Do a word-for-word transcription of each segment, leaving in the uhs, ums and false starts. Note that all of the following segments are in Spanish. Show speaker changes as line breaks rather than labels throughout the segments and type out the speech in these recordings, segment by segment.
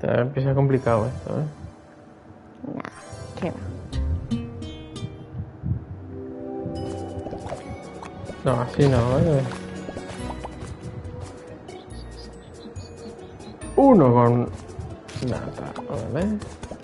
Te empieza complicado esto, ¿eh?
Nah, qué va.
No, así no, ¿eh? Uno con nata, ¿vale?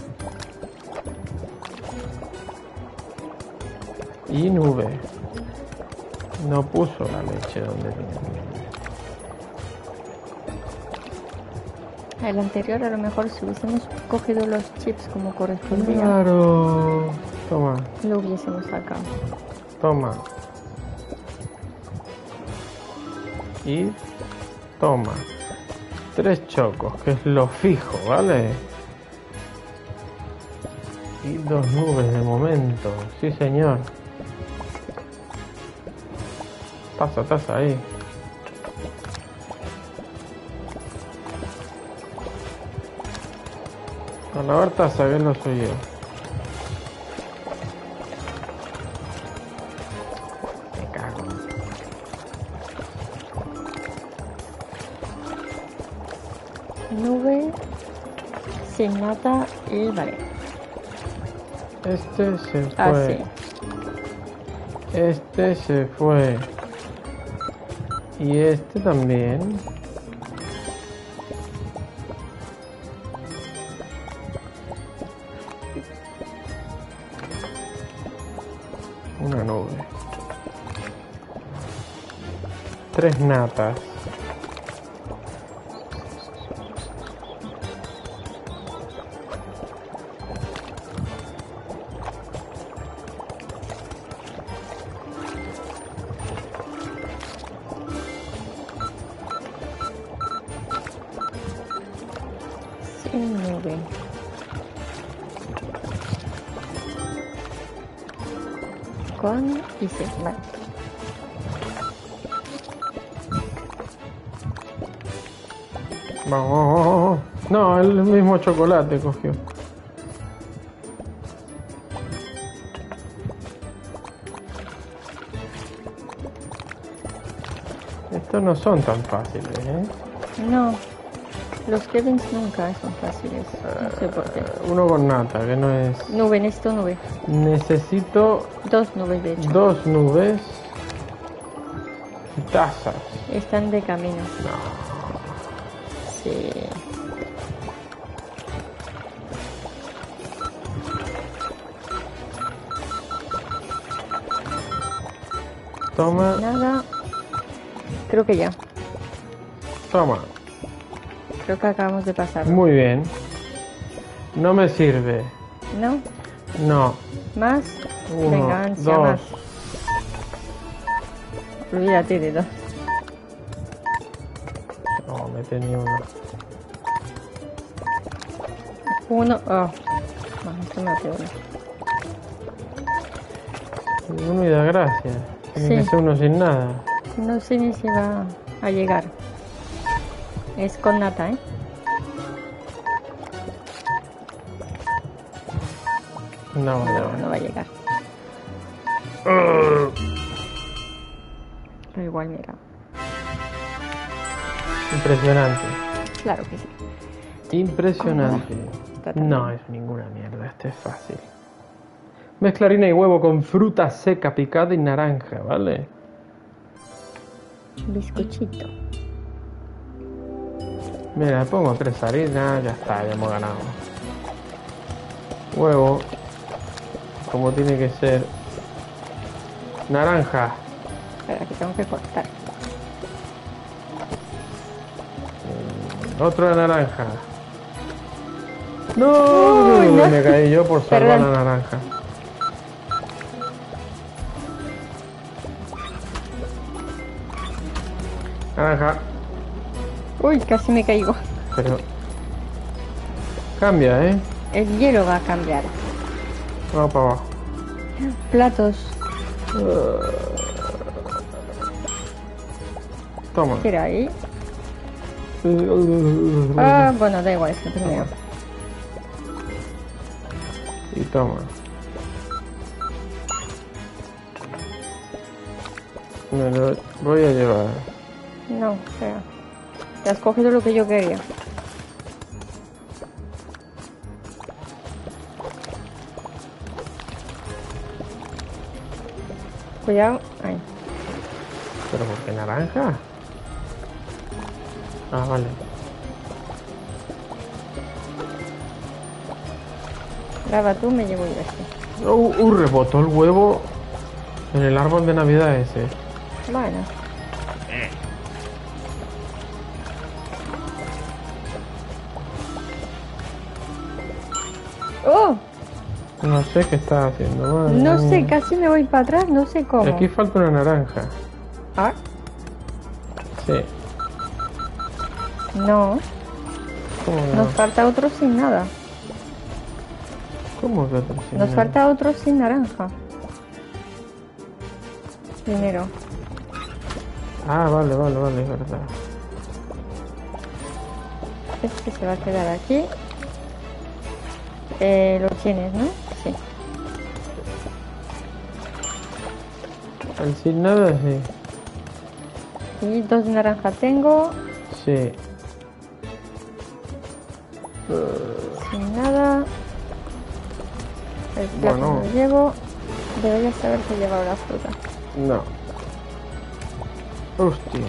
Y nube. No puso la leche donde tenía.
El anterior a lo mejor si hubiésemos cogido los chips como correspondía,
Claro. Toma,
lo hubiésemos sacado.
toma. Y toma. Tres chocos, que es lo fijo, ¿vale? Y dos nubes de momento. Sí, señor. Taza, taza ahí. A lavar taza, que no soy yo. Me cago.
Nube, sin nata y vale.
Este se fue.
Ah, sí.
Este se fue. Y este también. Una nube. Tres natas.
Sin nube. Con y sin vale.
Vamos, vamos, vamos. No, el mismo chocolate cogió. Estos no son tan fáciles, ¿eh?
No, los Kevins nunca son fáciles. No sé por qué.
Uno con nata, que no es...
Nube, necesito nube.
Necesito
Dos nubes de hecho.
dos nubes y tazas.
Están de camino.
No.
Sí.
Toma,
Nada. Creo que ya.
toma.
Creo que acabamos de pasar.
Muy bien. No me sirve.
¿No?
No.
¿Más?
Uno,
Venga, ansia,
dos.
más. Olvídate de dos.
No, me tenía uno.
Uno. Oh. No, esto me hace uno.
Uno y da gracia. Tiene
Sí.
que ser uno sin nada.
No sé ni si va a llegar. Es con nata, ¿eh?
No,
No,
no.
no va a llegar. Pero igual, mira.
Impresionante.
Claro que sí.
Impresionante.
Está tan
No
bien.
es ninguna mierda, este es fácil. Mezcla harina y huevo con fruta seca picada y naranja, ¿vale?
Bizcochito.
Mira, pongo tres harinas, ya está, ya hemos ganado. Huevo, como tiene que ser. Naranja.
Espera, que tengo que cortar.
Otra naranja. No,
Uy, no.
me caí yo por salvar
Perdón.
la naranja. Naranja,
Uy, casi me caigo.
pero cambia, ¿eh?
El hielo va a cambiar.
Vamos para abajo.
Platos.
Toma.
¿Qué era ahí? Ah, bueno, da igual, es que primero.
Y toma. Me lo voy a llevar.
No, espera. Te has cogido lo que yo quería. Cuidado. Ahí.
¿Pero por qué naranja? Ah, vale.
Graba tú, me llevo yo este.
Uh, uh, rebotó el huevo en el árbol de Navidad ese.
Bueno. ¡Oh!
No sé qué está haciendo. Madre
No sé,
mía.
casi me voy para atrás, no sé cómo.
Aquí falta una naranja.
Ah,
Sí.
no.
¿Cómo que
Nos
no?
falta otro sin nada.
¿Cómo que otro sin
Nos
nada?
falta otro sin naranja. Primero.
Ah, vale, vale, vale, es verdad.
Este se va a quedar aquí. Eh, lo tienes, ¿no? Sí.
El sin nada, sí.
Y dos de naranja tengo.
Sí.
Sin nada. El plátano
Bueno.
lo llevo. Deberías haberte llevado la fruta.
No. Hostia.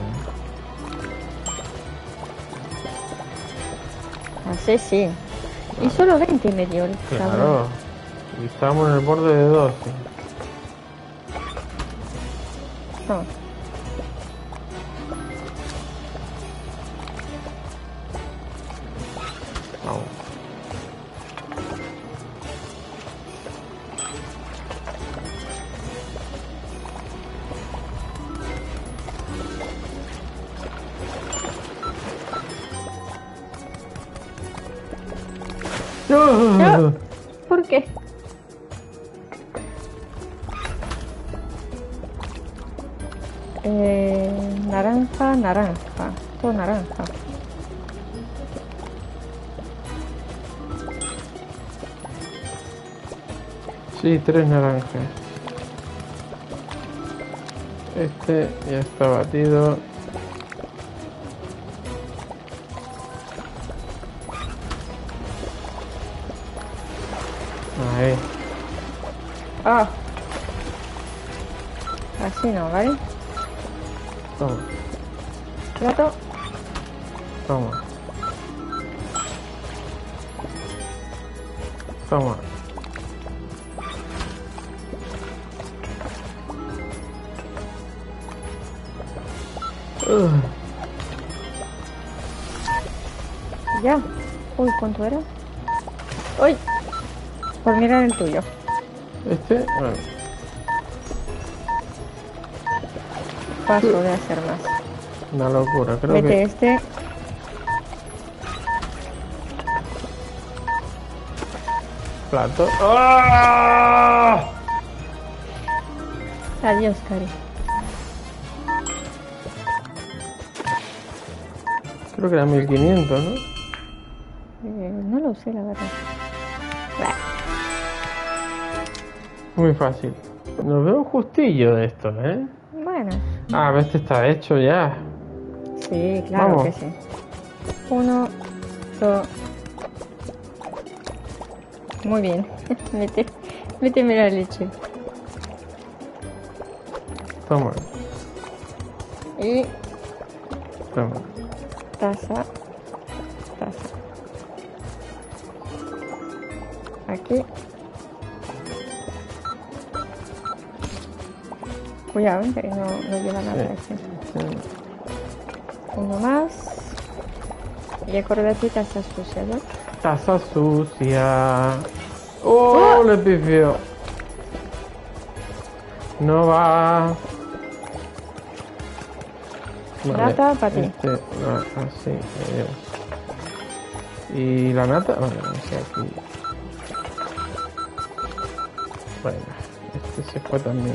Así sí. Y solo veinte me dio el
Claro.
cabrón.
Y estábamos en el borde de doce.
No.
Vamos.
No. ¿Por qué? Eh, naranja, naranja. Todo naranja.
Sí, tres naranjas. Este ya está batido. Ahí.
Ah. Así no, ¿vale?
Toma,
Plato.
toma. Toma. Ugh.
Ya. Uy, ¿cuánto era? Uy. Por mirar el tuyo.
Este, bueno,
Paso de hacer más.
una locura, creo
Mete
que
este.
plato. ¡Ah!
Adiós, Cari.
Creo que era mil quinientos, ¿no?
Eh, no lo sé, la verdad. Bah.
Muy fácil. Nos veo un justillo de esto, ¿eh?
Bueno.
Ah, este está hecho ya.
Sí, claro
Vamos.
que sí. Uno, dos. Muy bien. Mete, méteme la leche.
Toma,
Y
toma.
taza, taza. Aquí. Cuidado, que no, no lleva nada.
Sí.
Ese.
Sí.
Uno más. Y acordate taza sucia, ¿no?
Taza sucia. ¡Oh! Le pifió. No va.
Nata para ti.
Este va así. eh. ¿Y la nata? Vale, no sé aquí. Bueno, este se fue también.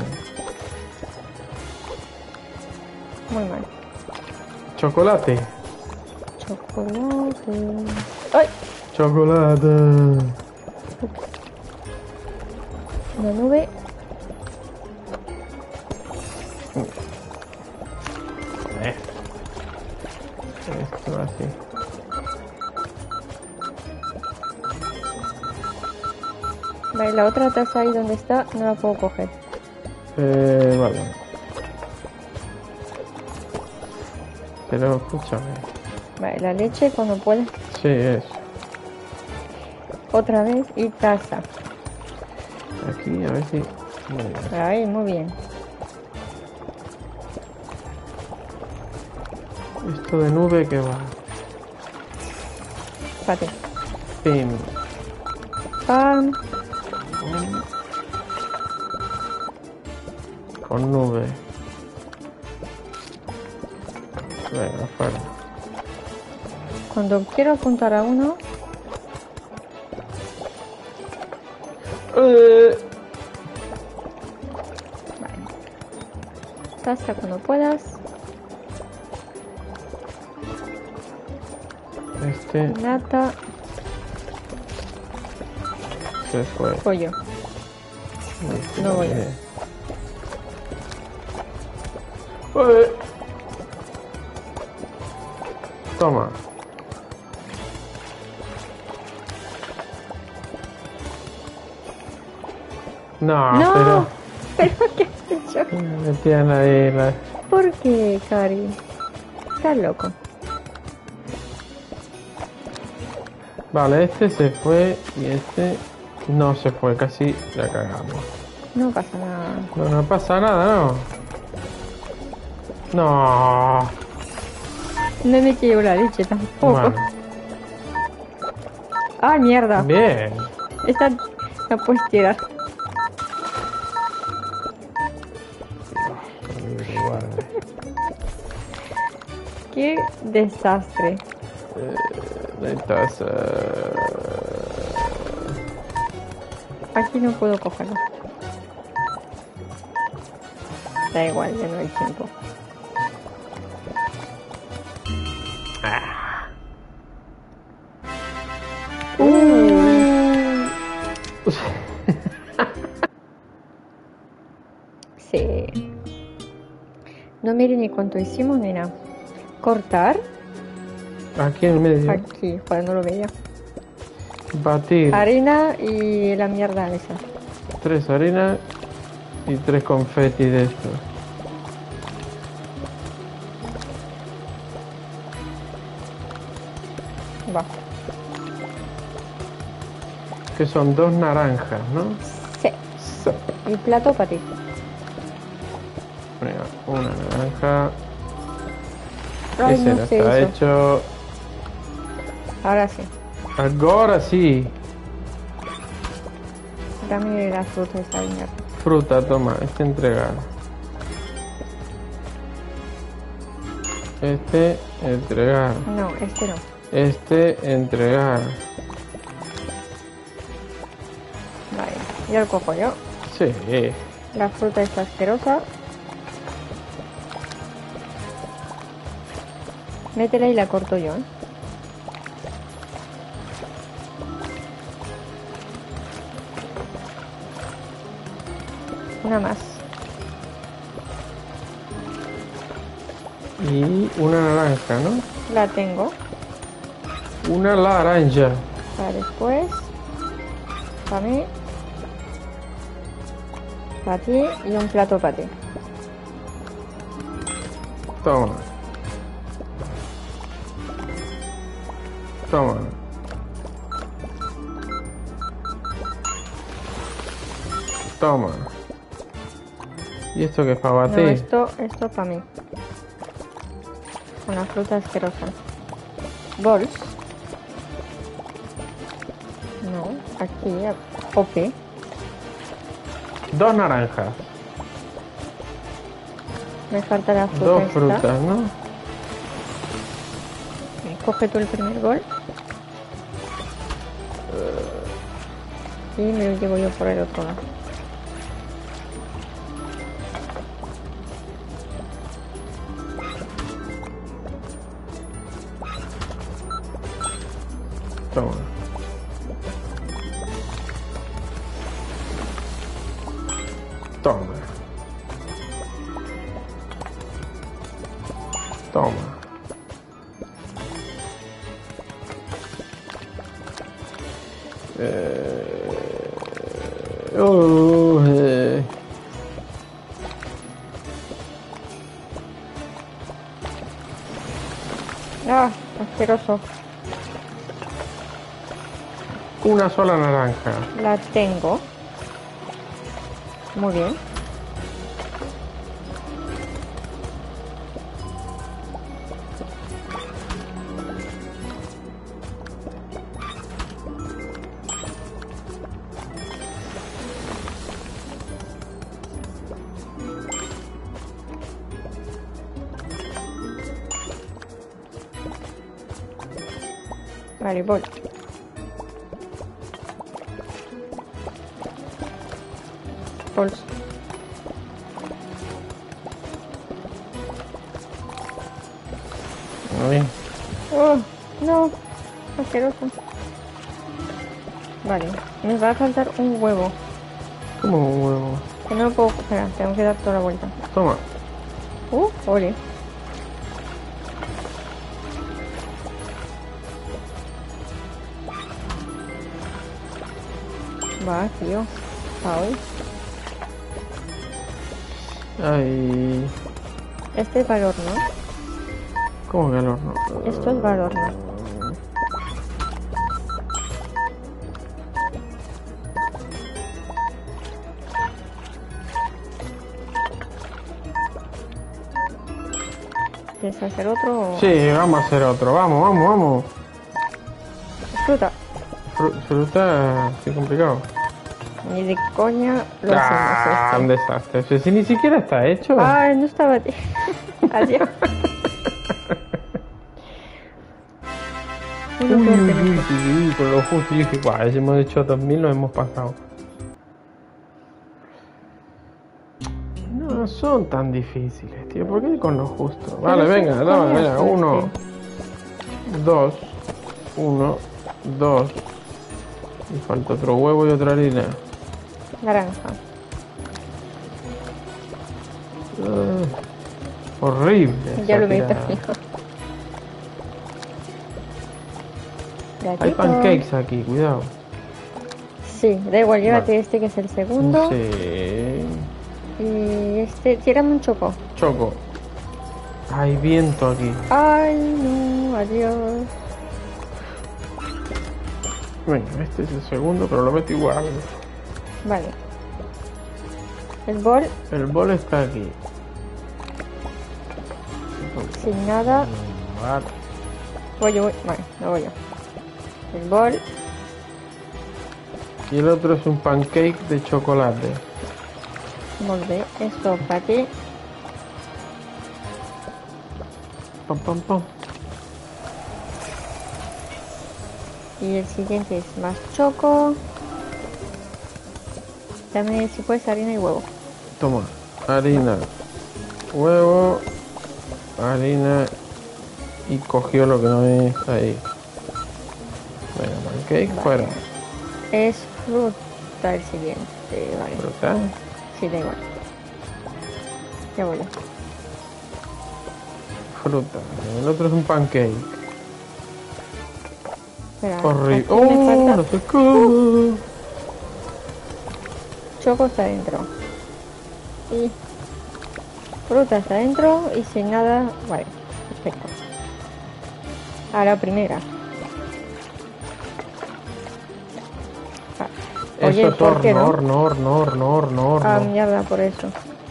Muy mal.
Chocolate.
Chocolate. ¡Ay!
Chocolate.
Una nube.
Eh. Esto así.
Vale, la otra taza ahí donde está no la puedo coger.
Eh, vale. Pero escúchame.
Vale, la leche cuando puedas.
Sí, eso.
Otra vez y taza.
Aquí, a ver si... Muy bien.
Ahí, muy bien.
Esto de nube que va.
Espérate.
Pim.
Pam.
Con nube. Venga, fuera.
Cuando quiero apuntar a uno,
Eh,
taza cuando puedas.
Este
Nata,
se fue.
pollo. No voy a.
Eh. Toma. No,
No,
pero...
pero ¿qué has hecho?
Metían ahí la...
¿Por qué, Cari? Estás loco.
Vale, este se fue y este no se fue, casi la cagamos.
No pasa nada.
No, no pasa nada, ¿no? No.
No me quiero la leche tampoco.
Bueno,
¡Ah, mierda!
bien.
Esta la puedes tirar. ¡Qué desastre!
Necesitas...
Aquí no puedo cogerlo. Da igual, ya no hay tiempo. Uh. Sí. No mire ni cuánto hicimos, nena. Cortar.
Aquí en el medio.
Aquí, para no lo vea.
Batir.
Harina y la mierda esa.
Tres harinas y tres confeti de estos.
Va.
Que son dos naranjas, ¿no?
Sí.
Sí.
Y plato para ti.
Mira, una naranja.
Ay,
Ese
no
no
sé
está
eso.
hecho.
Ahora sí.
Ahora sí.
Dame la fruta esta mierda.
Fruta, toma, este entregar. Este entregar.
No, este no.
Este entregar.
Vale. Ya lo cojo yo.
Sí.
La fruta está asquerosa. Métela y la corto yo, ¿eh? Una más.
Y una naranja, ¿no?
La tengo.
Una laranja.
Para después. Para mí. Para ti y un plato para ti.
Toma. Toma. Toma. ¿Y esto qué es para
No,
batir?
esto, esto para mí. Una fruta asquerosa. Bols. No, aquí, a Ope.
Dos naranjas.
Me falta la fruta
Dos
esta.
frutas, ¿no?
Coge tú el primer gol. Y me lo llevo yo por el otro lado.
Toma. Toma. Toma. Eh... oh, eh.
asqueroso.
Una sola naranja.
La tengo. Muy bien. Vale, voy. Bolsa.
Muy bien.
Oh, no. Asqueroso. Vale. Me va a faltar un huevo.
Como un huevo.
Que no lo puedo... Espera, tengo que dar toda la vuelta.
Toma.
Uh, ole. Va, tío. Ay.
Ay.
Este es valor, ¿no?
¿Cómo que al horno?
Esto es valor, ¿no? ¿Quieres hacer otro o...?
Sí, vamos a hacer otro. Vamos, vamos, vamos.
Fruta.
Fru- fruta, sí, complicado.
Ni de coña lo
Ah, un
hacemos
desastre. Si, si ni siquiera está hecho.
este. Ah, no estaba... Adiós.
Uy,
Uno
uy,
peor
uy,
que
uy,
nosotros.
uy, con lo justo. Y dije, guau, si hemos hecho dos mil, nos hemos pasado. No son tan difíciles, tío. ¿Por qué con lo justo? Vale,
Pero
venga,
son
dame,
coñazos,
venga. Uno,
este.
dos, uno, dos. Y falta otro huevo y otra harina.
Naranja.
Uh, horrible.
Ya
esa
lo he
tirada.
visto.
Hay
Gatito.
pancakes aquí, cuidado.
Sí, da igual, llévate
Vale.
este que es el segundo.
Sí.
Y este, tírame un choco.
Choco. Hay viento aquí.
Ay, no, adiós.
Venga, este es el segundo, pero lo meto igual.
Vale. El bol
El bol está aquí.
sin nada.
Vale.
Voy yo, voy. Vale, lo voy yo. El bol.
Y el otro es un pancake de chocolate.
Volve. Esto para ti.
Pam, pam, pam.
Y el siguiente es más choco. Dame si puedes harina y huevo.
Toma. Harina. Huevo. Harina. Y cogió lo que no es ahí. Venga, pancake
Vale.
fuera.
Es fruta el siguiente. Vale.
Fruta.
Sí, da igual. Ya voy yo.
Fruta. El otro es un pancake.
Espera.
Horrible.
aquí me
¡Oh!
falta-
No sé cómo.
Choco está adentro. Y fruta está adentro y sin nada. Vale, perfecto. A la primera. Ah, Oye,
Esto es
¿por qué
horno,
no?
horno, horno, horno, horno, horno.
Ah, mierda, por eso.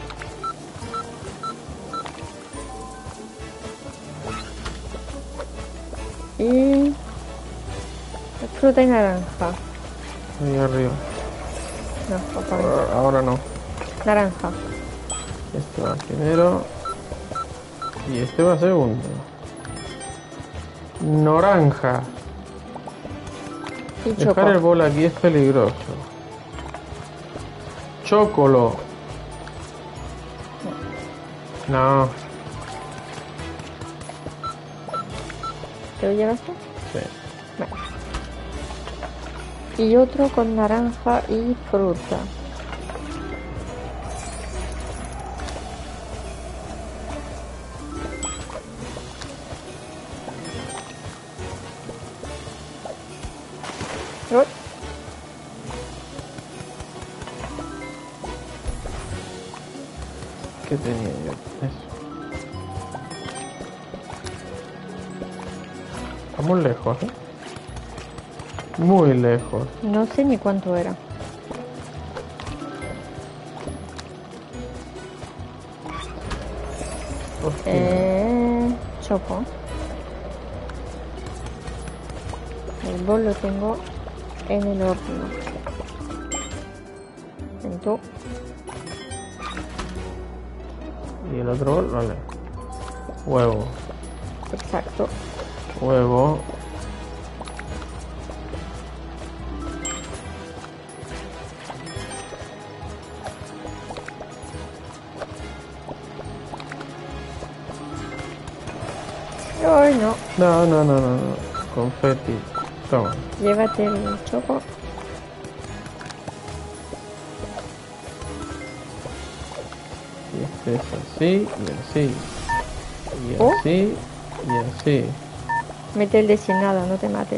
Y fruta y naranja.
Ahí arriba.
No, por favor.
Ahora, ahora no.
Naranja.
Este va primero. Y este va segundo. Naranja.
Y choco.
Dejar el bol aquí es peligroso. Chocolo. No.
¿Te lo llevaste?
Sí.
Vale. Y otro con naranja y fruta. Uy,
¿Qué tenía yo? Eso. Estamos lejos, ¿eh? Muy lejos.
No sé ni cuánto era.
Hostia.
Eh, choco. El bol lo tengo en el horno. Entonces,
Y el otro bol, vale. Huevo.
exacto.
Huevo.
Ay, no.
No, no, no, no, no. Confeti. Toma.
Llévate el choco.
Y este es así, y así. Y
Oh.
así, y así.
Mete el de sin nada, no te mates.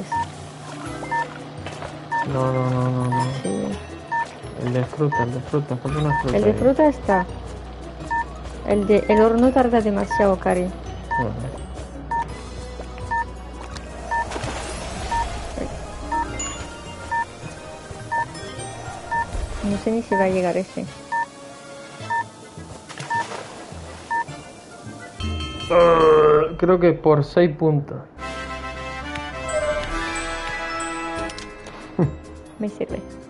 No, no, no, no, no.
Sí.
El de fruta, el de fruta, falta una fruta.
El de
ahí.
fruta está. El de el horno tarda demasiado, Cari.
Vale.
No sé ni si va a llegar ese.
Uh, creo que por seis puntos.
Me sirve.